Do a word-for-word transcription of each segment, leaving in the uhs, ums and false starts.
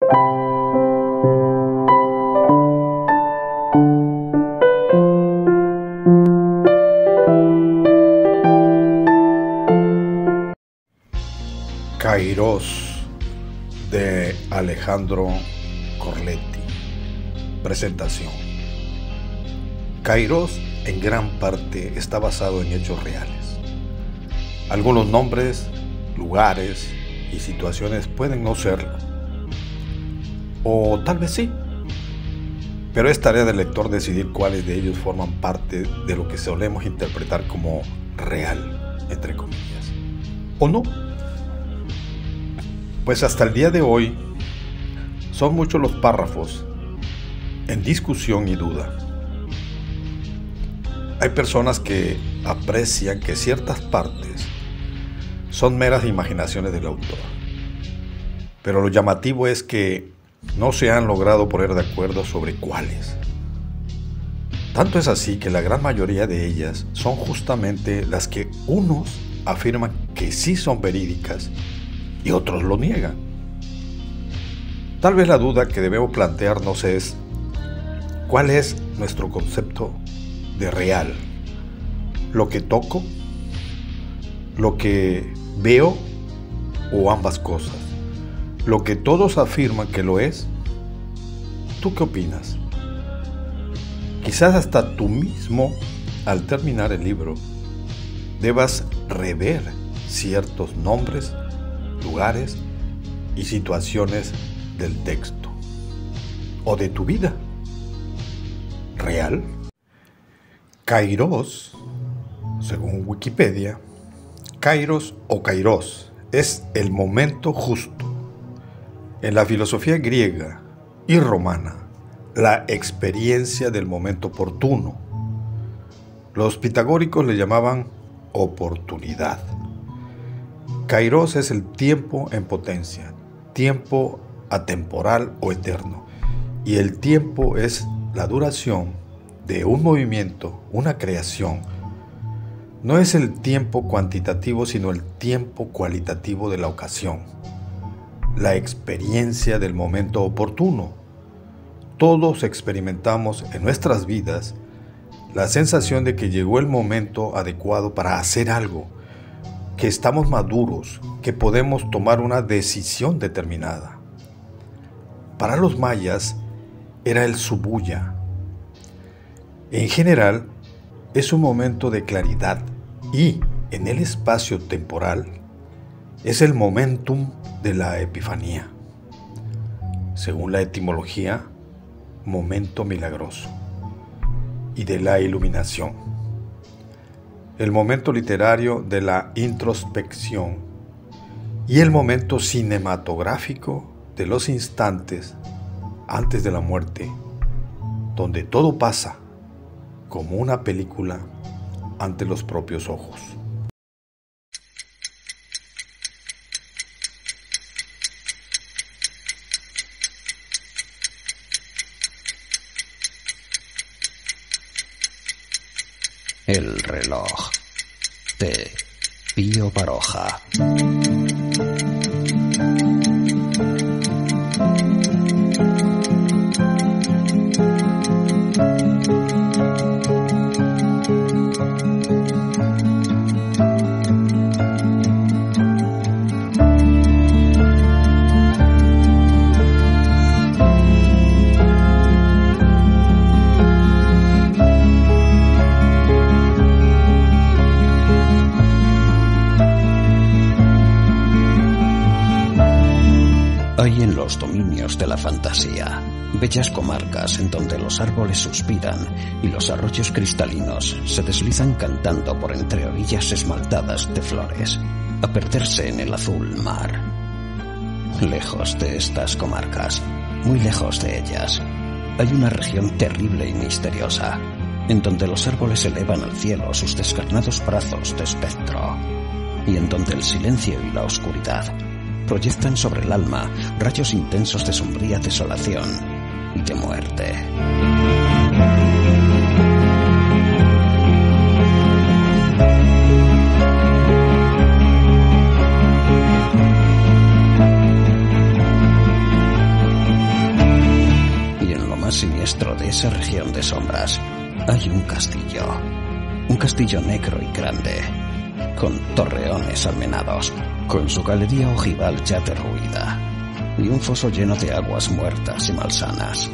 Kairos, de Alejandro Corletti. Presentación. Kairos en gran parte está basado en hechos reales. Algunos nombres, lugares y situaciones pueden no serlo, o tal vez sí, pero es tarea del lector decidir cuáles de ellos forman parte de lo que solemos interpretar como real, entre comillas, o no. Pues hasta el día de hoy son muchos los párrafos en discusión y duda. Hay personas que aprecian que ciertas partes son meras imaginaciones del autor, pero lo llamativo es que no se han logrado poner de acuerdo sobre cuáles. Tanto es así que la gran mayoría de ellas son justamente las que unos afirman que sí son verídicas y otros lo niegan. Tal vez la duda que debemos plantearnos es: ¿cuál es nuestro concepto de real? ¿Lo que toco? ¿Lo que veo? ¿O ambas cosas? ¿Lo que todos afirman que lo es? ¿Tú qué opinas? Quizás hasta tú mismo, al terminar el libro, debas rever ciertos nombres, lugares y situaciones del texto o de tu vida real. Kairos, según Wikipedia, Kairos o Kairos es el momento justo. En la filosofía griega y romana, la experiencia del momento oportuno. Los pitagóricos le llamaban oportunidad. Kairos es el tiempo en potencia, tiempo atemporal o eterno, y el tiempo es la duración de un movimiento, una creación. No es el tiempo cuantitativo, sino el tiempo cualitativo de la ocasión, la experiencia del momento oportuno. Todos experimentamos en nuestras vidas la sensación de que llegó el momento adecuado para hacer algo, que estamos maduros, que podemos tomar una decisión determinada. Para los mayas era el Subuya. En general, es un momento de claridad y, en el espacio temporal, es el momentum de la epifanía. Según la etimología, momento milagroso y de la iluminación. El momento literario de la introspección y el momento cinematográfico de los instantes antes de la muerte, donde todo pasa como una película ante los propios ojos. El reloj de Pío Baroja. Hay en los dominios de la fantasía bellas comarcas en donde los árboles suspiran y los arroyos cristalinos se deslizan cantando por entre orillas esmaltadas de flores, a perderse en el azul mar. Lejos de estas comarcas, muy lejos de ellas, hay una región terrible y misteriosa, en donde los árboles elevan al cielo sus descarnados brazos de espectro, y en donde el silencio y la oscuridad proyectan sobre el alma rayos intensos de sombría desolación y de muerte. más siniestro de esa región de sombras hay un castillo. Un castillo negro y grande, con torreones almenados, con su galería ojival ya derruida, y un foso lleno de aguas muertas y malsanas.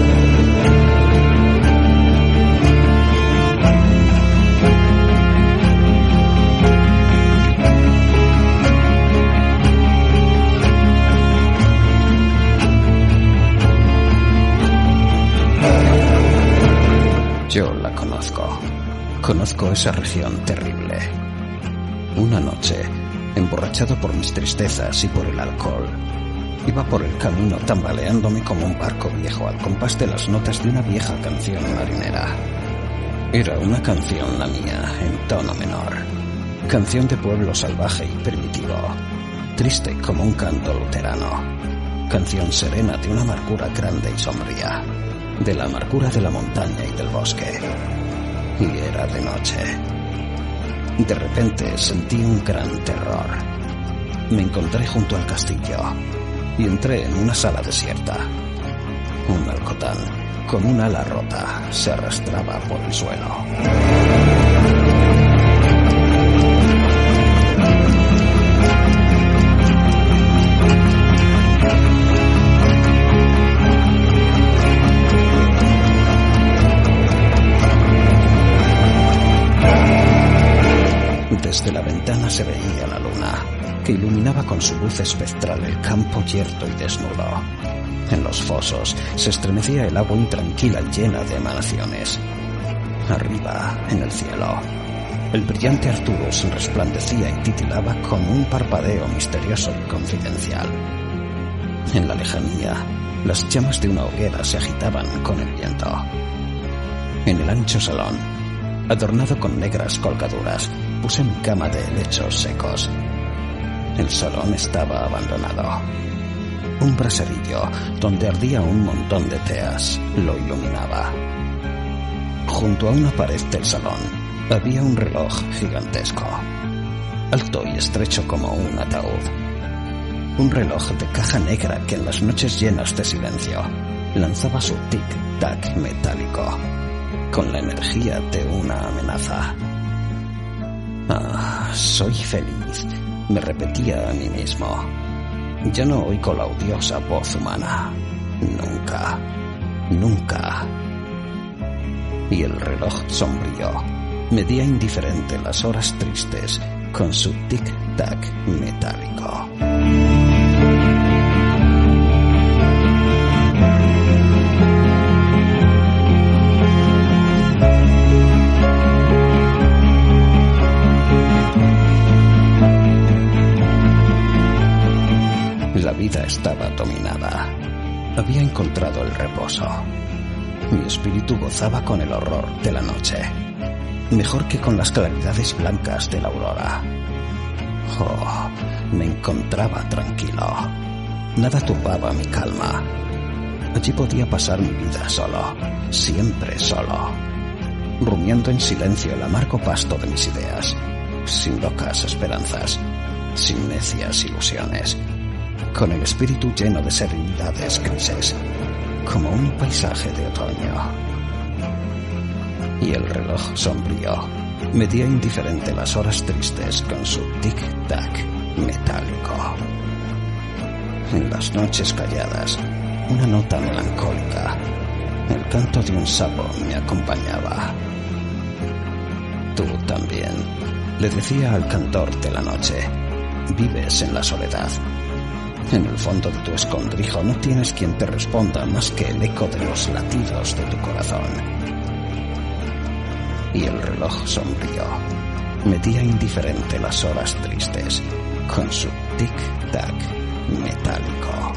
Yo la conozco. Conozco esa región terrible. Una noche, emborrachado por mis tristezas y por el alcohol, iba por el camino tambaleándome como un barco viejo al compás de las notas de una vieja canción marinera. Era una canción la mía, en tono menor. Canción de pueblo salvaje y primitivo, triste como un canto luterano. Canción serena de una amargura grande y sombría, de la amargura de la montaña y del bosque. Y era de noche. De repente sentí un gran terror. Me encontré junto al castillo y entré en una sala desierta. Un melocotán con un ala rota se arrastraba por el suelo. Desde la ventana se veía la luna, que iluminaba con su luz espectral el campo yerto y desnudo. En los fosos se estremecía el agua intranquila y llena de emanaciones. Arriba, en el cielo, el brillante Arturus resplandecía y titilaba con un parpadeo misterioso y confidencial. En la lejanía, las llamas de una hoguera se agitaban con el viento. En el ancho salón, adornado con negras colgaduras, puse mi cama de helechos secos. El salón estaba abandonado. Un braserillo, donde ardía un montón de teas, lo iluminaba. Junto a una pared del salón, había un reloj gigantesco, alto y estrecho como un ataúd. Un reloj de caja negra que en las noches llenas de silencio lanzaba su tic-tac metálico, con la energía de una amenaza. Ah, soy feliz, me repetía a mí mismo. Ya no oigo la odiosa voz humana. Nunca, nunca. Y el reloj sombrío medía indiferente las horas tristes con su tic-tac metálico. La vida estaba dominada. Había encontrado el reposo. Mi espíritu gozaba con el horror de la noche, mejor que con las claridades blancas de la aurora. Oh, me encontraba tranquilo. Nada turbaba mi calma. Allí podía pasar mi vida solo, siempre solo, rumiando en silencio el amargo pasto de mis ideas, sin locas esperanzas, sin necias ilusiones, con el espíritu lleno de serenidades grises, como un paisaje de otoño. Y el reloj sombrío medía indiferente las horas tristes con su tic-tac metálico. En las noches calladas, una nota melancólica, el canto de un sapo me acompañaba. Tú también, le decía al cantor de la noche, vives en la soledad. En el fondo de tu escondrijo no tienes quien te responda más que el eco de los latidos de tu corazón. Y el reloj sombrío medía indiferente las horas tristes con su tic-tac metálico.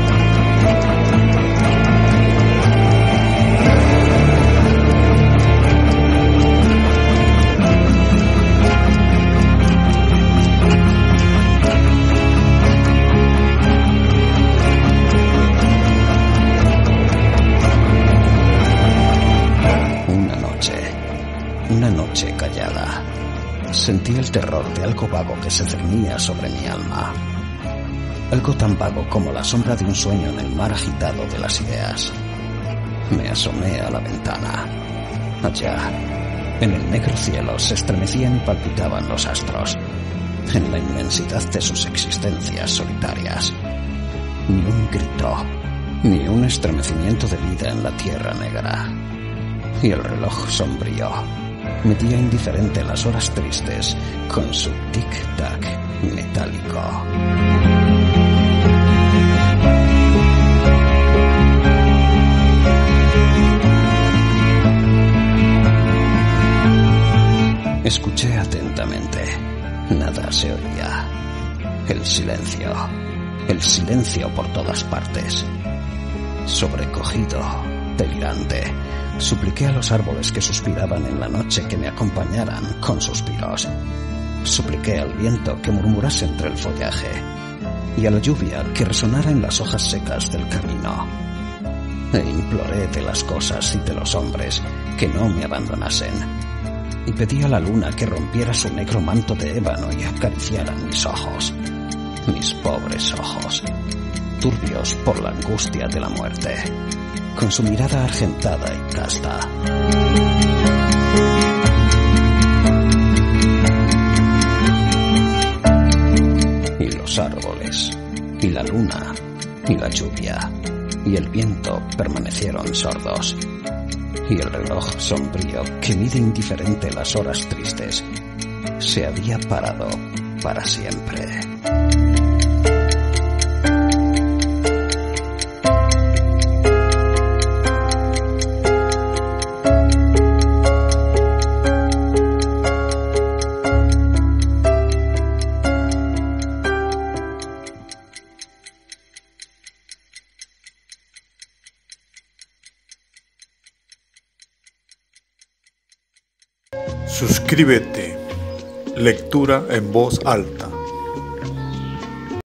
Una noche callada, sentí el terror de algo vago que se cernía sobre mi alma. Algo tan vago como la sombra de un sueño en el mar agitado de las ideas. Me asomé a la ventana. Allá, en el negro cielo, se estremecían y palpitaban los astros, en la inmensidad de sus existencias solitarias. Ni un grito, ni un estremecimiento de vida en la tierra negra. Y el reloj sombrío medía indiferente las horas tristes con su tic-tac metálico. Escuché atentamente. Nada se oía. El silencio. El silencio por todas partes. Sobrecogido, delirante, supliqué a los árboles que suspiraban en la noche que me acompañaran con suspiros. Supliqué al viento que murmurase entre el follaje y a la lluvia que resonara en las hojas secas del camino. E imploré de las cosas y de los hombres que no me abandonasen. Y pedí a la luna que rompiera su negro manto de ébano y acariciara mis ojos, mis pobres ojos, turbios por la angustia de la muerte, con su mirada argentada y casta. Y los árboles, y la luna, y la lluvia, y el viento permanecieron sordos. Y el reloj sombrío que mide indiferente las horas tristes se había parado para siempre. Suscríbete. Lectura en voz alta.